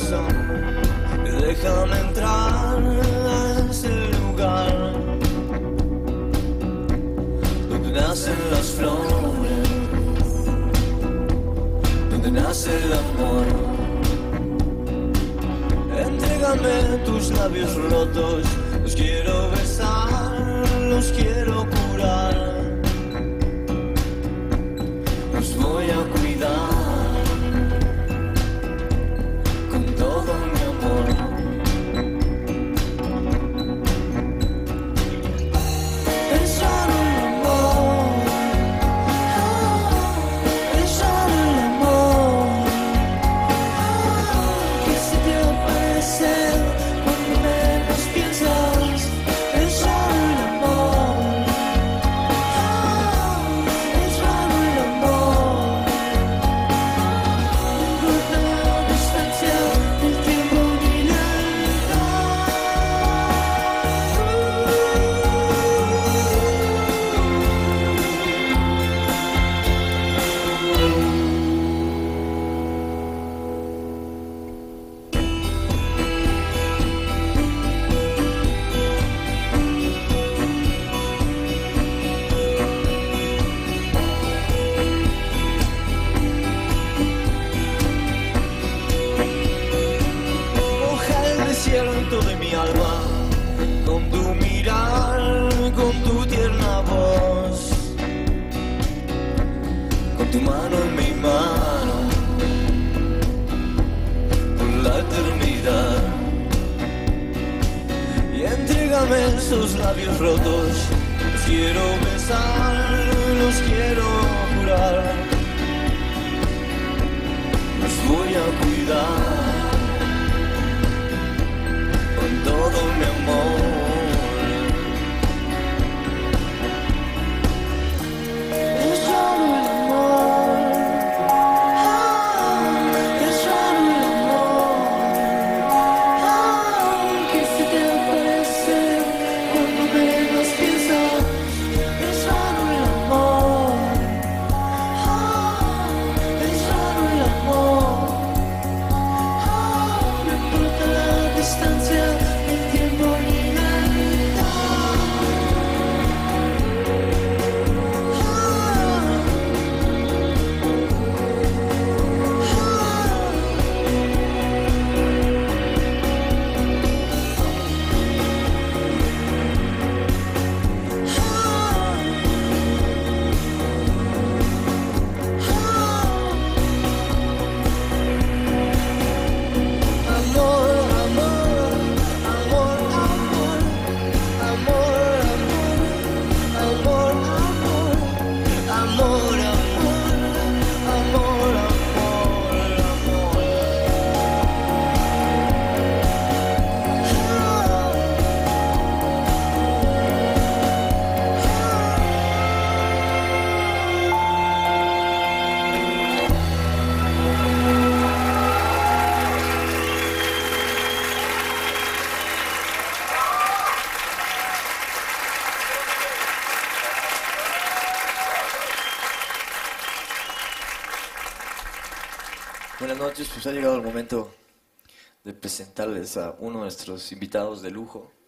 corazón, déjame entrar a ese lugar donde nacen las flores, donde nace el amor. Entrégame tus labios rotos, los quiero besar, los quiero curar, los voy a cuidar con todo mi amor. Es solo el amor, es solo el amor que se te aparece cuando menos piensas. Es solo el amor, es solo el amor. No importa la distancia, el tiempo ni la edad. Moja el desierto de mi alma con tu mirar, con tu tierna voz, con tu mano en mi mano por la eternidad. Y entrégame esos labios rotos, los quiero besar, los quiero curar, los voy a cuidar con todo mi amor. Es solo el amor, es solo el amor que se te aparece cuando menos piensas. Es solo el amor, es solo el amor. No importa la distancia, el tiempo ni la edad. Amor, amor, amor, amor, amor, amor, amor, amor, amor, Buenas noches, pues ha llegado el momento de presentarles a uno de nuestros invitados de lujo.